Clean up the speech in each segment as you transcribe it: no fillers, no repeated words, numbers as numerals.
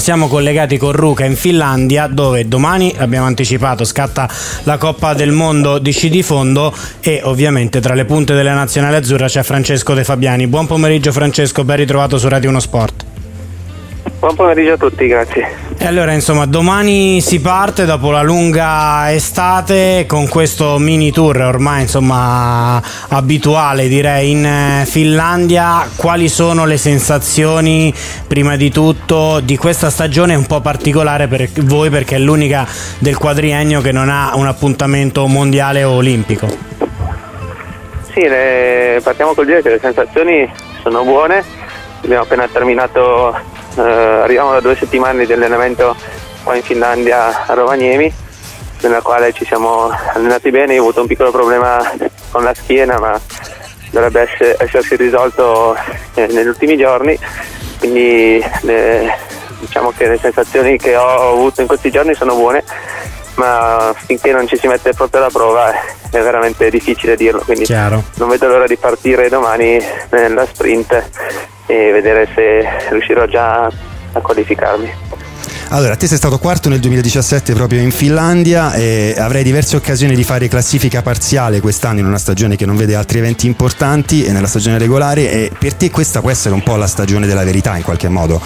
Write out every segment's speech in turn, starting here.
siamo collegati con Ruka in Finlandia, dove domani, abbiamo anticipato, scatta la Coppa del Mondo di sci di fondo e ovviamente tra le punte della nazionale azzurra c'è Francesco De Fabiani. Buon pomeriggio Francesco, ben ritrovato su Radio 1 Sport. Buon pomeriggio a tutti, grazie. E allora insomma domani si parte dopo la lunga estate con questo mini tour ormai insomma abituale direi in Finlandia. Quali sono le sensazioni prima di tutto di questa stagione un po' particolare per voi, perché è l'unica del quadriennio che non ha un appuntamento mondiale o olimpico? Sì, partiamo col dire che le sensazioni sono buone. Abbiamo appena terminato, arriviamo da 2 settimane di allenamento qua in Finlandia a Rovaniemi, nella quale ci siamo allenati bene. Io ho avuto un piccolo problema con la schiena, ma dovrebbe essersi risolto negli ultimi giorni, quindi diciamo che le sensazioni che ho avuto in questi giorni sono buone, ma finché non ci si mette proprio alla prova è veramente difficile dirlo, quindi Chiaro. Non vedo l'ora di partire domani nella sprint e vedere se riuscirò già a qualificarmi. Allora, te sei stato quarto nel 2017 proprio in Finlandia e avrai diverse occasioni di fare classifica parziale quest'anno in una stagione che non vede altri eventi importanti e nella stagione regolare, e per te questa può essere un po' la stagione della verità in qualche modo?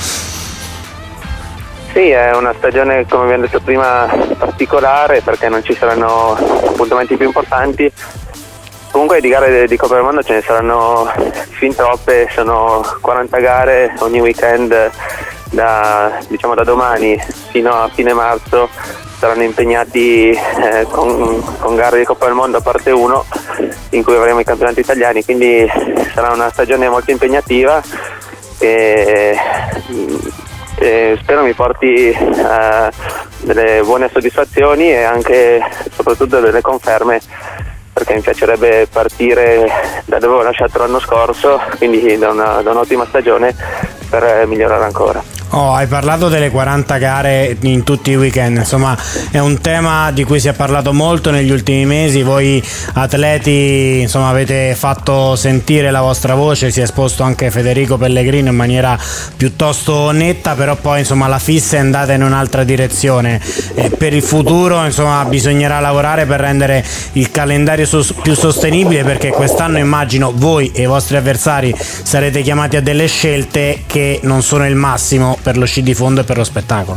Sì, è una stagione, come abbiamo detto prima, particolare perché non ci saranno appuntamenti più importanti. Comunque di gare di Coppa del Mondo ce ne saranno fin troppe, sono 40 gare ogni weekend da domani fino a fine marzo. Saranno impegnati con gare di Coppa del Mondo a parte 1 in cui avremo i campionati italiani, quindi sarà una stagione molto impegnativa e spero mi porti delle buone soddisfazioni e anche soprattutto delle conferme, perché mi piacerebbe partire da dove ho lasciato l'anno scorso, quindi da un'ottima stagione per migliorare ancora. Hai parlato delle 40 gare in tutti i weekend, insomma è un tema di cui si è parlato molto negli ultimi mesi. Voi atleti insomma avete fatto sentire la vostra voce, si è esposto anche Federico Pellegrino in maniera piuttosto netta, però poi insomma la FIS è andata in un'altra direzione e per il futuro insomma bisognerà lavorare per rendere il calendario più sostenibile, perché quest'anno immagino voi e i vostri avversari sarete chiamati a delle scelte che non sono il massimo per lo sci di fondo e per lo spettacolo.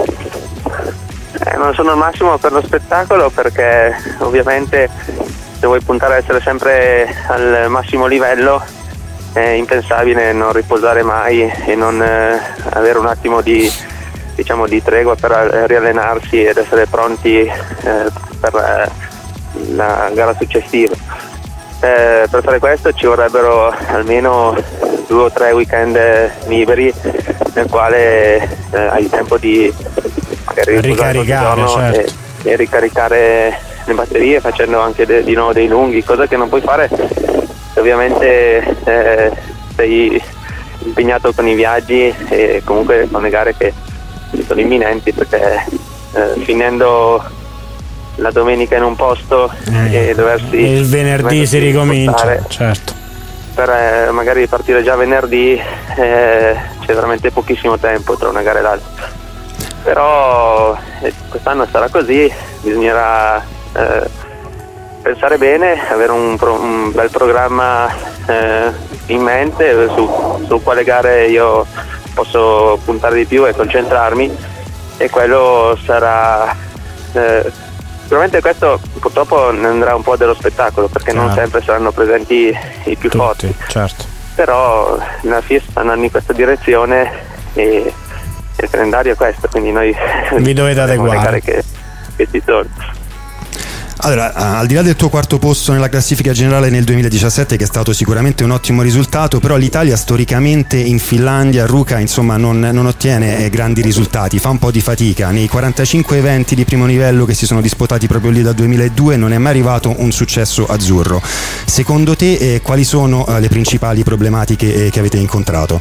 Non sono il massimo per lo spettacolo perché ovviamente se vuoi puntare a essere sempre al massimo livello è impensabile non riposare mai e non avere un attimo di tregua per riallenarsi ed essere pronti per la gara successiva. Per fare questo ci vorrebbero almeno 2 o 3 weekend liberi nel quale hai tempo di magari ricaricare, certo, e ricaricare le batterie facendo anche di nuovo dei lunghi, cosa che non puoi fare se ovviamente sei impegnato con i viaggi e comunque con le gare che sono imminenti, perché finendo la domenica in un posto e doversi il venerdì si ricomincia, certo, per magari partire già venerdì c'è veramente pochissimo tempo tra una gara e l'altra. Però quest'anno sarà così, bisognerà pensare bene, avere un bel programma in mente su quale gare io posso puntare di più e concentrarmi, e quello sarà sicuramente, questo purtroppo ne andrà un po' dello spettacolo, perché non sempre saranno presenti i più forti, certo. Però la FIS sta andando in questa direzione e il calendario è questo, quindi noi vi dovete adeguare che ci sono. Allora, al di là del tuo quarto posto nella classifica generale nel 2017, che è stato sicuramente un ottimo risultato, però l'Italia storicamente in Finlandia, Ruka, insomma non ottiene grandi risultati, fa un po' di fatica. Nei 45 eventi di primo livello che si sono disputati proprio lì dal 2002 non è mai arrivato un successo azzurro. Secondo te quali sono le principali problematiche che avete incontrato?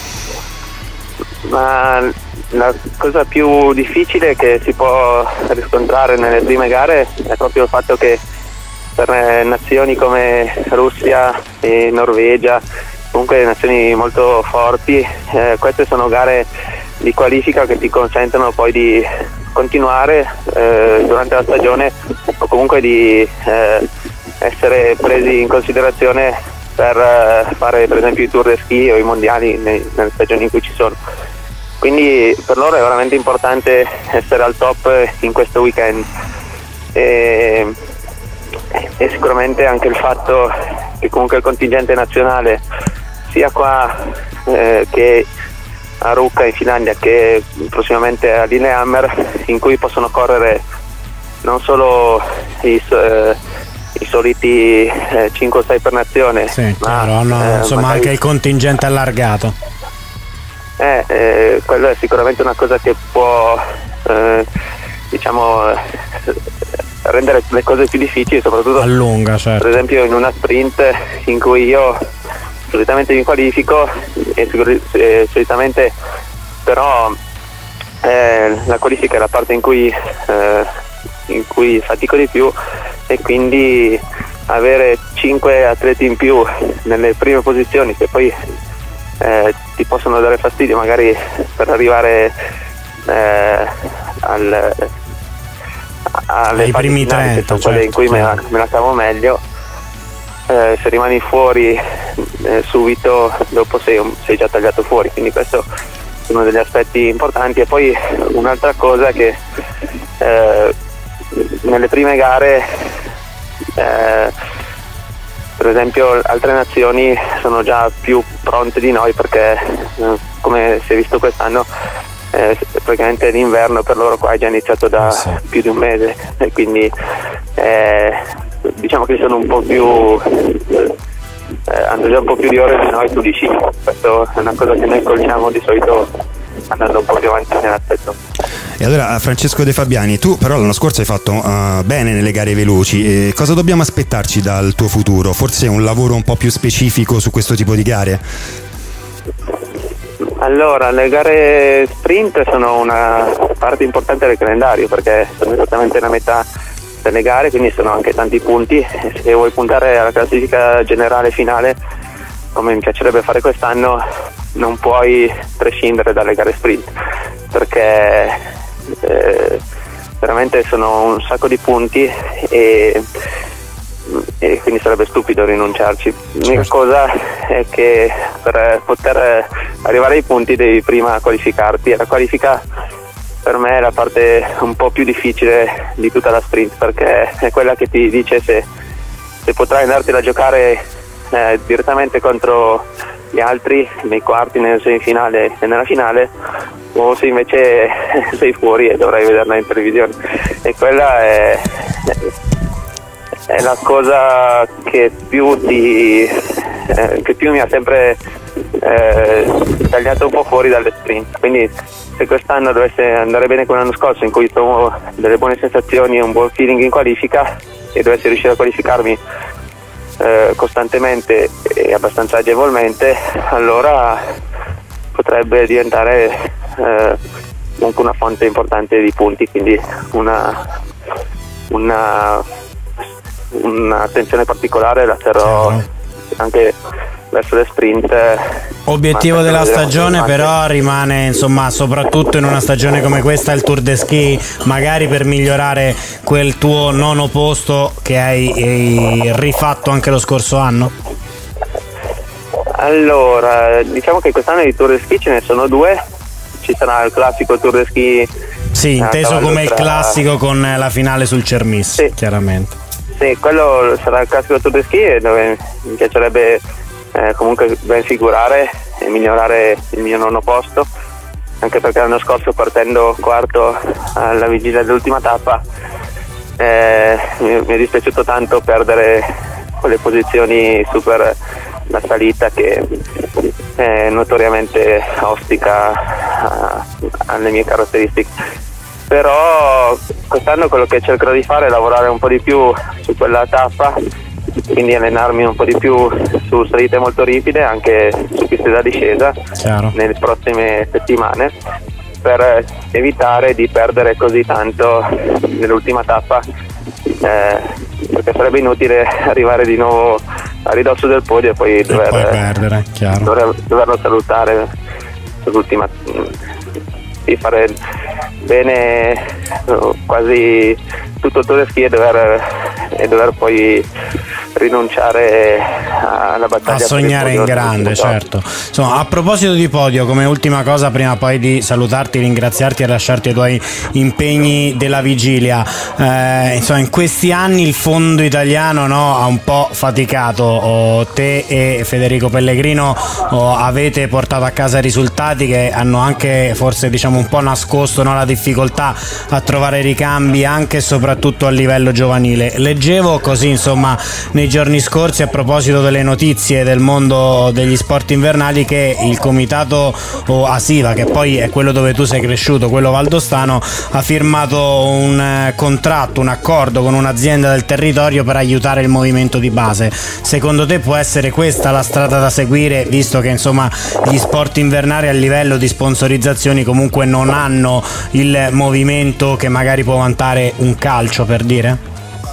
Ma la cosa più difficile che si può riscontrare nelle prime gare è proprio il fatto che per nazioni come Russia e Norvegia, comunque nazioni molto forti, queste sono gare di qualifica che ti consentono poi di continuare durante la stagione o comunque di essere presi in considerazione per fare per esempio i tour de ski o i mondiali nelle stagioni in cui ci sono. Quindi per loro è veramente importante essere al top in questo weekend e sicuramente anche il fatto che comunque il contingente nazionale sia qua che a Ruka in Finlandia che prossimamente a Lillehammer, in cui possono correre non solo i soliti 5 o 6 per nazione, sì, ma hanno insomma anche il contingente allargato. Quello è sicuramente una cosa che può rendere le cose più difficili, soprattutto a lunga, certo. Per esempio in una sprint in cui io solitamente mi qualifico e solitamente però la qualifica è la parte in cui fatico di più, e quindi avere 5 atleti in più nelle prime posizioni che poi ti possono dare fastidio magari per arrivare alle primi finali, 30, che sono certo, quelle in cui me la cavo meglio. Se rimani fuori subito dopo sei già tagliato fuori, quindi questo è uno degli aspetti importanti. E poi un'altra cosa che nelle prime gare per esempio altre nazioni sono già più pronte di noi, perché come si è visto quest'anno praticamente l'inverno per loro qua è già iniziato da più di un mese, e quindi diciamo che sono un po' più hanno già un po' più di ore di noi su di sci. Questo è una cosa che noi cogliamo di solito andando un po' più avanti nell'aspetto. E allora Francesco De Fabiani, tu però l'anno scorso hai fatto bene nelle gare veloci, cosa dobbiamo aspettarci dal tuo futuro? Forse un lavoro un po' più specifico su questo tipo di gare? Allora, le gare sprint sono una parte importante del calendario, perché sono esattamente la metà delle gare, quindi sono anche tanti punti, e se vuoi puntare alla classifica generale finale, come mi piacerebbe fare quest'anno, non puoi prescindere dalle gare sprint, perché veramente sono un sacco di punti e quindi sarebbe stupido rinunciarci. L'unica cosa è che per poter arrivare ai punti devi prima qualificarti, e la qualifica per me è la parte un po' più difficile di tutta la sprint, perché è quella che ti dice se potrai andartela a giocare direttamente contro gli altri nei quarti, nelle semifinale e nella finale, o se invece sei fuori e dovrai vederla in televisione. E quella è la cosa che più mi ha sempre tagliato un po' fuori dalle sprint. Quindi se quest'anno dovesse andare bene come l'anno scorso, in cui trovo delle buone sensazioni e un buon feeling in qualifica, e dovessi riuscire a qualificarmi costantemente e abbastanza agevolmente, allora potrebbe diventare comunque una fonte importante di punti, quindi un'attenzione particolare la terrò anche verso le sprint. Obiettivo della stagione però rimane, insomma, soprattutto in una stagione come questa, il Tour de Ski, magari per migliorare quel tuo nono posto che hai rifatto anche lo scorso anno. Allora, diciamo che quest'anno di Tour de Ski ce ne sono 2. Ci sarà il classico Tour de Ski, sì, inteso come il classico con la finale sul Cermis, sì, chiaramente. Sì, quello sarà il classico Tour de Ski, dove mi piacerebbe comunque ben figurare e migliorare il mio nono posto, anche perché l'anno scorso, partendo quarto alla vigilia dell'ultima tappa, mi è dispiaciuto tanto perdere quelle posizioni super la salita, che è notoriamente ostica alle mie caratteristiche. Però quest'anno quello che cercherò di fare è lavorare un po' di più su quella tappa, quindi allenarmi un po' di più su salite molto ripide, anche su piste da discesa. Chiaro. Nelle prossime settimane, per evitare di perdere così tanto nell'ultima tappa, perché sarebbe inutile arrivare di nuovo a ridosso del podio e poi perdere, chiaro. doverlo salutare sì, fare bene quasi tutto il Tour de Ski e dover poi rinunciare alla battaglia, a sognare in grande, certo. Insomma, a proposito di podio, come ultima cosa prima poi di salutarti, ringraziarti e lasciarti ai tuoi impegni della vigilia, insomma, in questi anni il fondo italiano, no, ha un po' faticato. Te e Federico Pellegrino avete portato a casa risultati che hanno anche forse, diciamo, un po' nascosto, no, la difficoltà a trovare ricambi anche e soprattutto a livello giovanile. Leggevo così, insomma, nei giorni scorsi, a proposito delle notizie del mondo degli sport invernali, che il comitato ASIVA, che poi è quello dove tu sei cresciuto, quello valdostano, ha firmato un contratto, un accordo con un'azienda del territorio per aiutare il movimento di base. Secondo te può essere questa la strada da seguire, visto che insomma gli sport invernali a livello di sponsorizzazioni comunque non hanno il movimento che magari può vantare un calcio, per dire?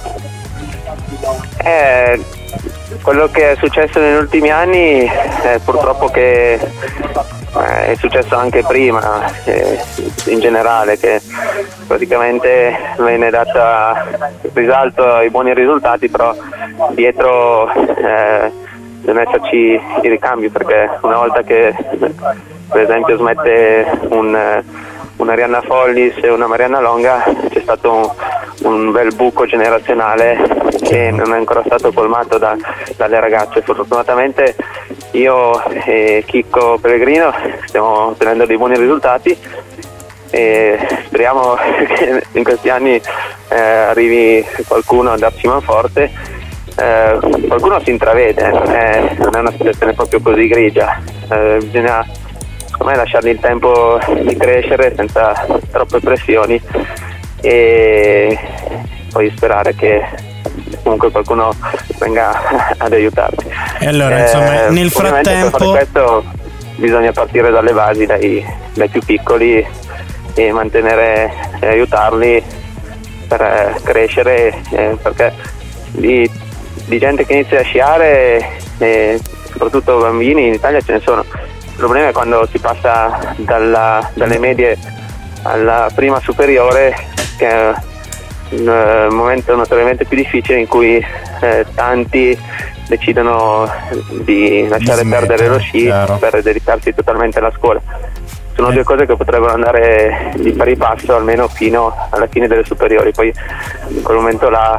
Quello che è successo negli ultimi anni purtroppo che è successo anche prima, in generale, che praticamente viene data risalto ai buoni risultati, però dietro devono esserci i ricambi, perché una volta che per esempio smette una Rianna Follis e una Marianna Longa, c'è stato un bel buco generazionale che non è ancora stato colmato dalle ragazze. Fortunatamente io e Chicco Pellegrino stiamo ottenendo dei buoni risultati e speriamo che in questi anni arrivi qualcuno a darci manforte. Qualcuno si intravede, non è una situazione proprio così grigia, bisogna secondo me lasciargli il tempo di crescere senza troppe pressioni e poi sperare che comunque qualcuno venga ad aiutarti. E allora, insomma, nel frattempo, per fare questo bisogna partire dalle basi, dai più piccoli, e mantenere e aiutarli per crescere, perché di gente che inizia a sciare, soprattutto bambini, in Italia ce ne sono. Il problema è quando si passa dalle medie alla prima superiore, che è un momento notoriamente più difficile in cui tanti decidono di lasciare perdere lo sci, chiaro, per dedicarsi totalmente alla scuola. Sono due cose che potrebbero andare di pari passo almeno fino alla fine delle superiori, poi in quel momento là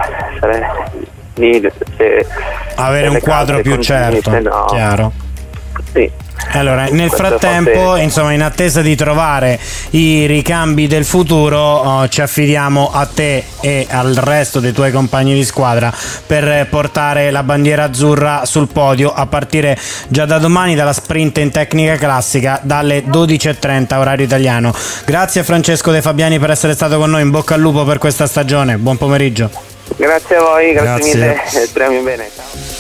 avere un quadro più certo, no. Chiaro. Sì. Allora, nel frattempo, insomma, in attesa di trovare i ricambi del futuro, ci affidiamo a te e al resto dei tuoi compagni di squadra per portare la bandiera azzurra sul podio a partire già da domani dalla sprint in tecnica classica dalle 12:30 orario italiano. Grazie a Francesco De Fabiani per essere stato con noi, in bocca al lupo per questa stagione, buon pomeriggio. Grazie a voi, grazie mille, speriamo in bene. Ciao.